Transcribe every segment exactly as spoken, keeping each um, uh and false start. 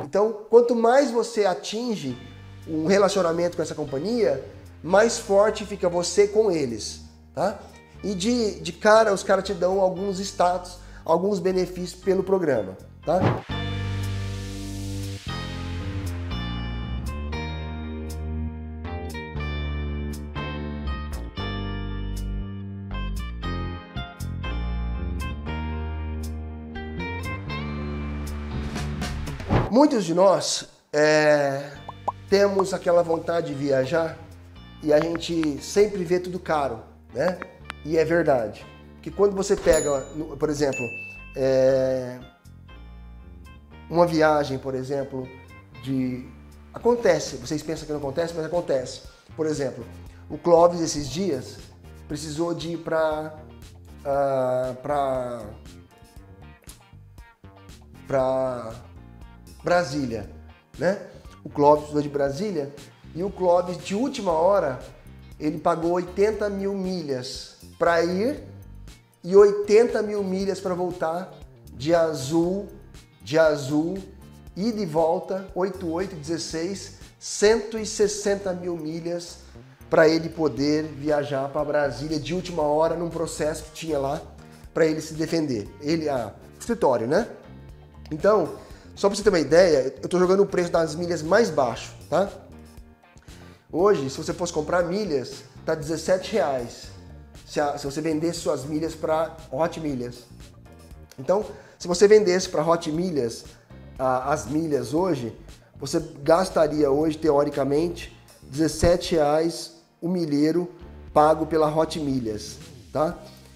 Então, quanto mais você atinge um relacionamento com essa companhia, mais forte fica você com eles, tá? E de, de cara, os caras te dão alguns status, alguns benefícios pelo programa, tá? Muitos de nós é, temos aquela vontade de viajar e a gente sempre vê tudo caro, né? E é verdade. Que quando você pega, por exemplo, é, uma viagem, por exemplo, de... Acontece, vocês pensam que não acontece, mas acontece. Por exemplo, o Clóvis esses dias precisou de ir para... Uh, para... para... Brasília, né? O Clóvis precisou de Brasília e o Clóvis, de última hora, ele pagou oitenta mil milhas para ir e oitenta mil milhas para voltar de Azul, de Azul, ida e volta, oito, oito, dezesseis, cento e sessenta mil milhas para ele poder viajar para Brasília de última hora num processo que tinha lá para ele se defender. Ele, a escritório, né? Então, só para você ter uma ideia, eu estou jogando o preço das milhas mais baixo, tá? Hoje, se você fosse comprar milhas, tá dezessete reais. Se, a, se você vendesse suas milhas para Hot Milhas. Então, se você vendesse para Hot Milhas a, as milhas hoje, você gastaria hoje, teoricamente, dezessete reais o milheiro pago pela Hot Milhas, tá?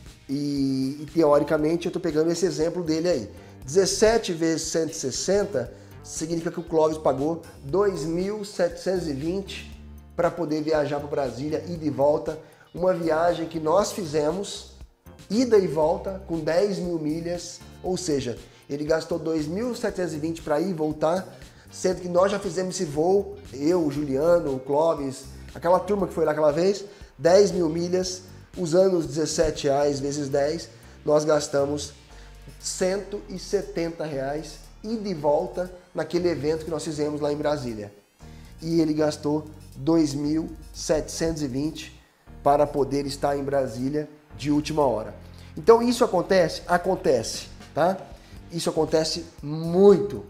E, e teoricamente, eu estou pegando esse exemplo dele aí. dezessete vezes cento e sessenta significa que o Clóvis pagou dois mil setecentos e vinte para poder viajar para Brasília, ida e volta. Uma viagem que nós fizemos, ida e volta, com dez mil milhas, ou seja, ele gastou dois mil setecentos e vinte para ir e voltar, sendo que nós já fizemos esse voo, eu, o Juliano, o Clóvis, aquela turma que foi lá aquela vez, dez mil milhas, usando os dezessete reais vezes dez, nós gastamos cento e setenta reais ida e volta naquele evento que nós fizemos lá em Brasília. E ele gastou dois mil setecentos e vinte para poder estar em Brasília de última hora. Então isso acontece? Acontece, tá? Isso acontece muito.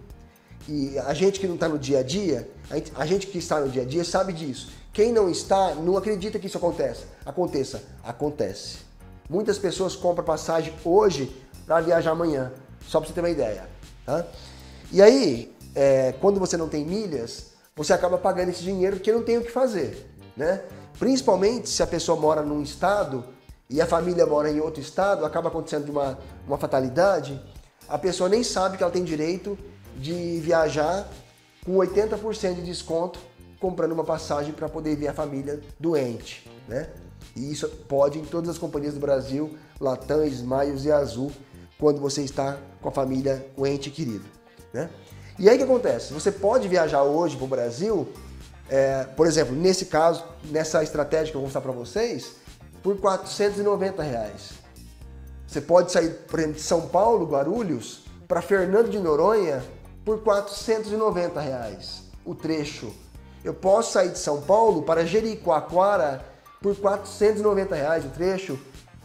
E a gente que não está no dia a dia, a gente, a gente que está no dia a dia sabe disso. Quem não está, não acredita que isso aconteça. Aconteça. Acontece. Muitas pessoas compram passagem hoje para viajar amanhã, só para você ter uma ideia, tá? E aí, é, quando você não tem milhas, você acaba pagando esse dinheiro porque não tem o que fazer, né? Principalmente se a pessoa mora num estado e a família mora em outro estado, acaba acontecendo uma, uma fatalidade, a pessoa nem sabe que ela tem direito de viajar com oitenta por cento de desconto comprando uma passagem para poder ver a família doente, né? E isso pode em todas as companhias do Brasil, Latam, Smiles e Azul, quando você está com a família, o ente querido, né? E aí o que acontece? Você pode viajar hoje para o Brasil, é, por exemplo, nesse caso, nessa estratégia que eu vou mostrar para vocês, por quatrocentos e noventa reais. Você pode sair, por exemplo, de São Paulo, Guarulhos, para Fernando de Noronha por quatrocentos e noventa reais o trecho. Eu posso sair de São Paulo para Jericoacoara por quatrocentos e noventa reais o trecho,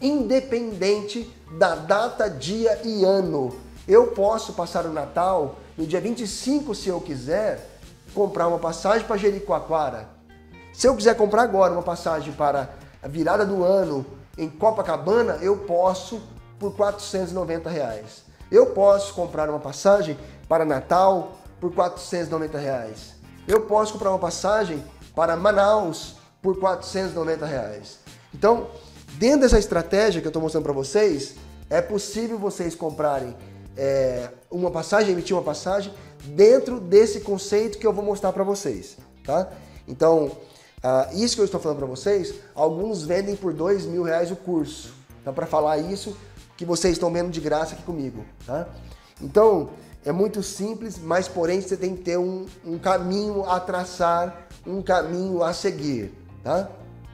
independente da data, dia e ano. Eu posso passar o Natal no dia vinte e cinco, se eu quiser, comprar uma passagem para Jericoacoara. Se eu quiser comprar agora uma passagem para a virada do ano em Copacabana, eu posso por quatrocentos e noventa reais. Eu posso comprar uma passagem para Natal por quatrocentos e noventa reais. Eu posso comprar uma passagem para Manaus por quatrocentos e noventa reais. Então, dentro dessa estratégia que eu estou mostrando para vocês, é possível vocês comprarem é, uma passagem, emitir uma passagem dentro desse conceito que eu vou mostrar para vocês, tá? Então, ah, isso que eu estou falando para vocês, alguns vendem por dois mil reais o curso. Então, para falar isso, que vocês estão vendo de graça aqui comigo, tá? Então, é muito simples, mas porém você tem que ter um, um caminho a traçar, um caminho a seguir, tá?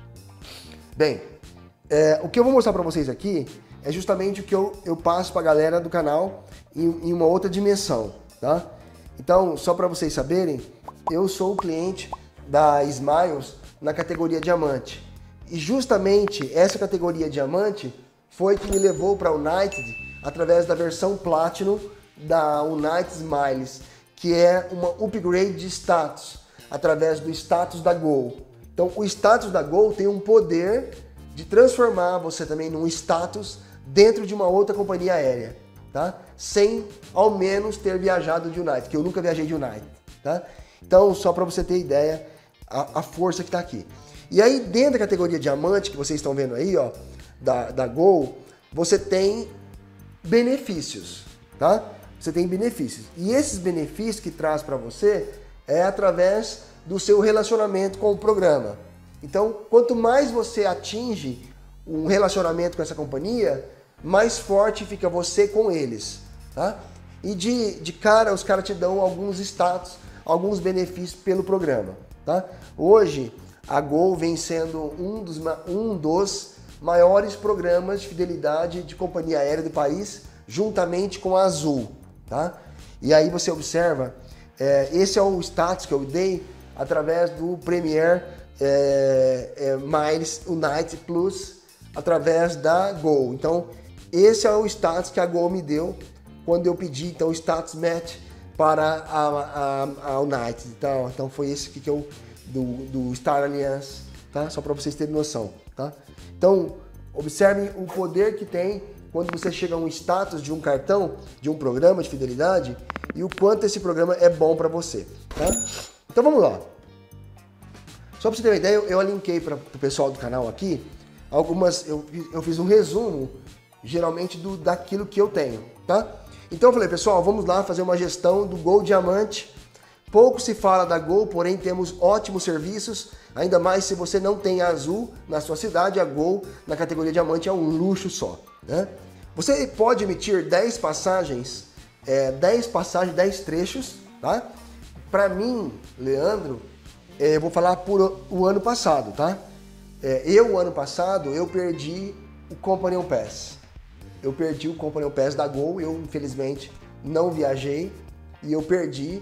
Bem, é, o que eu vou mostrar para vocês aqui é justamente o que eu, eu passo para a galera do canal em, em uma outra dimensão, tá? Então, só para vocês saberem, eu sou o cliente da Smiles na categoria Diamante. E justamente essa categoria Diamante foi que me levou para a United através da versão Platinum da United Smiles, que é uma upgrade de status, através do status da Gol. Então, o status da Gol tem um poder de transformar você também num status dentro de uma outra companhia aérea, tá? Sem, ao menos, ter viajado de United, que eu nunca viajei de United, tá? Então, só para você ter ideia, a, a força que está aqui. E aí, dentro da categoria Diamante, que vocês estão vendo aí, ó, da, da Gol, você tem benefícios, tá? Você tem benefícios. E esses benefícios que traz para você é através do seu relacionamento com o programa. Então, quanto mais você atinge um relacionamento com essa companhia, mais forte fica você com eles, tá? E de, de cara, os caras te dão alguns status, alguns benefícios pelo programa, tá? Hoje, a Gol vem sendo um dos, um dos maiores programas de fidelidade de companhia aérea do país, juntamente com a Azul, tá? E aí você observa, é, esse é o status que eu dei através do Premier é, é, Miles United Plus, através da Gol. Então, esse é o status que a Gol me deu quando eu pedi então, o status match para a, a, a United. Então, então, foi esse que eu, do, do Star Alliance, tá? Só para vocês terem noção, tá? Então, observem o poder que tem quando você chega a um status de um cartão, de um programa de fidelidade, e o quanto esse programa é bom para você, tá? Então vamos lá. Só para você ter uma ideia, eu, eu linkei para o pessoal do canal aqui algumas, eu, eu fiz um resumo, geralmente do, daquilo que eu tenho, tá? Então eu falei, pessoal, vamos lá fazer uma gestão do Gol Diamante. Pouco se fala da Gol, porém temos ótimos serviços, ainda mais se você não tem a Azul na sua cidade, a Gol na categoria Diamante é um luxo só, né? Você pode emitir dez passagens, é, dez passagens, dez trechos, tá? Para mim, Leandro, é, eu vou falar por o ano passado, tá? É, eu, o ano passado, eu perdi o Companion Pass. Eu perdi o Companion Pass da Gol, eu infelizmente não viajei e eu perdi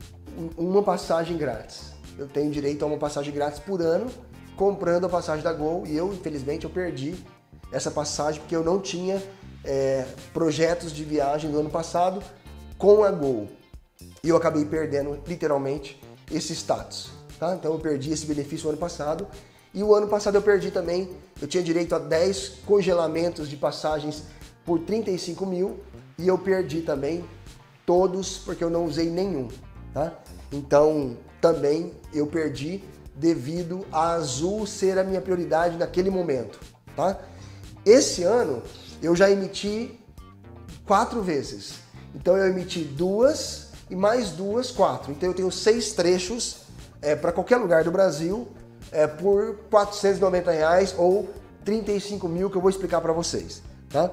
uma passagem grátis. Eu tenho direito a uma passagem grátis por ano, comprando a passagem da Gol, e eu, infelizmente, eu perdi essa passagem porque eu não tinha é, projetos de viagem no ano passado com a Gol. E eu acabei perdendo, literalmente, esse status, tá? Então eu perdi esse benefício no ano passado. E o ano passado eu perdi também, eu tinha direito a dez congelamentos de passagens por trinta e cinco mil, e eu perdi também todos porque eu não usei nenhum, tá? Então, também eu perdi devido a Azul ser a minha prioridade naquele momento, tá? Esse ano, eu já emiti quatro vezes. Então, eu emiti duas e mais duas, quatro. Então, eu tenho seis trechos é, para qualquer lugar do Brasil é, por quatrocentos e noventa reais ou trinta e cinco mil, que eu vou explicar para vocês, tá?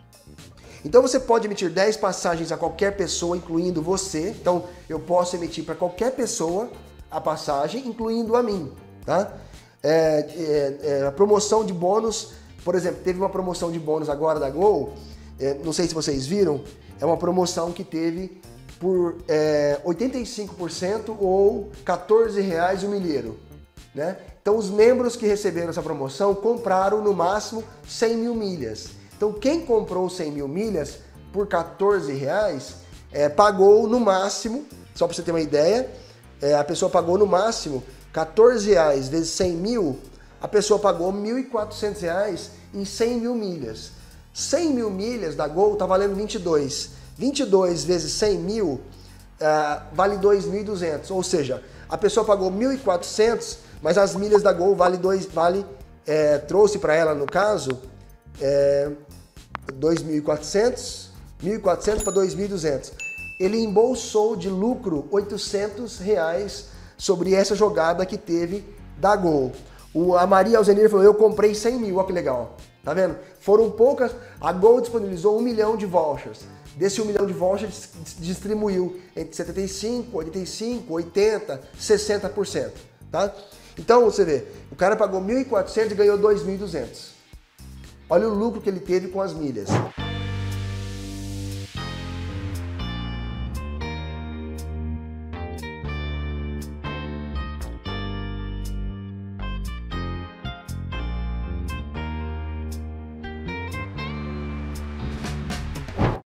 Então você pode emitir dez passagens a qualquer pessoa, incluindo você. Então eu posso emitir para qualquer pessoa a passagem, incluindo a mim, tá? É, é, é, a promoção de bônus, por exemplo, teve uma promoção de bônus agora da Gol, é, não sei se vocês viram, é uma promoção que teve por é, oitenta e cinco por cento ou quatorze reais o milheiro, né? Então os membros que receberam essa promoção compraram no máximo cem mil milhas. Então, quem comprou cem mil milhas por quatorze reais, é, pagou no máximo, só para você ter uma ideia, é, a pessoa pagou no máximo quatorze reais vezes cem mil, a pessoa pagou mil e quatrocentos reais em cem mil milhas. cem mil milhas da Gol está valendo vinte e dois. vinte e dois vezes cem mil uh, vale dois mil e duzentos, ou seja, a pessoa pagou mil e quatrocentos, mas as milhas da Gol vale, dois, vale é, trouxe para ela, no caso, é, dois mil e quatrocentos, mil e quatrocentos para dois mil e duzentos. Ele embolsou de lucro oitocentos reais sobre essa jogada que teve da Gol. O, a Maria Alzenir falou, eu comprei cem mil, olha que legal. Tá vendo? Foram poucas, a Gol disponibilizou um milhão de vouchers. Desse um milhão de vouchers, distribuiu entre setenta e cinco, oitenta e cinco, oitenta, sessenta por cento. Tá? Então, você vê, o cara pagou mil e quatrocentos e ganhou dois mil e duzentos. Olha o lucro que ele teve com as milhas.